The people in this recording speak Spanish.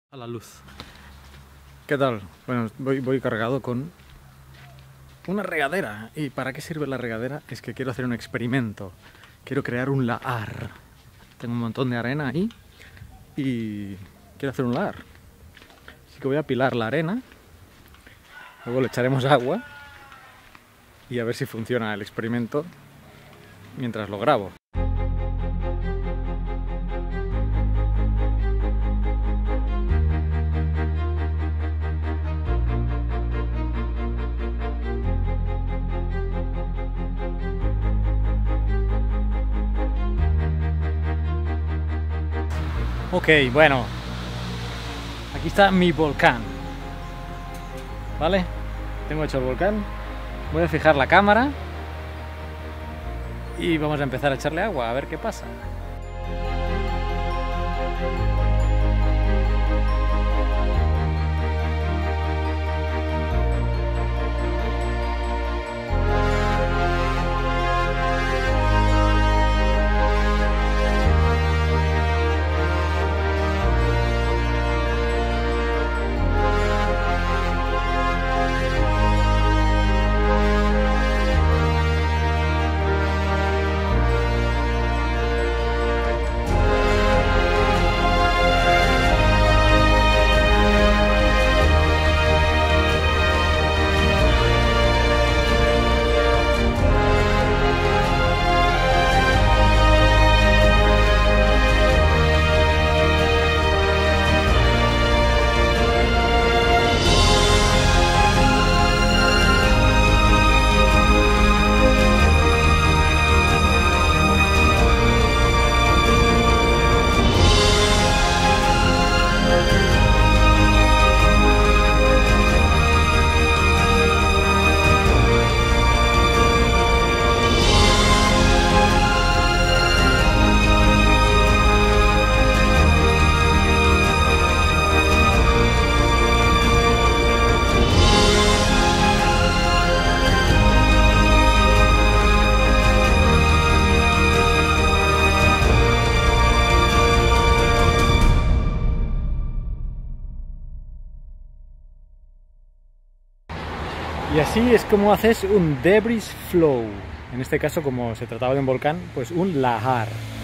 A la luz. ¿Qué tal? Bueno, voy cargado con una regadera. ¿Y para qué sirve la regadera? Es que quiero hacer un experimento. Quiero crear un lahar. Tengo un montón de arena ahí y quiero hacer un lahar. Así que voy a apilar la arena, luego le echaremos agua y a ver si funciona el experimento mientras lo grabo. Ok, bueno, aquí está mi volcán, ¿vale? Tengo hecho el volcán, voy a fijar la cámara y vamos a empezar a echarle agua, a ver qué pasa. Y así es como haces un debris flow. En este caso, como se trataba de un volcán, pues un lahar.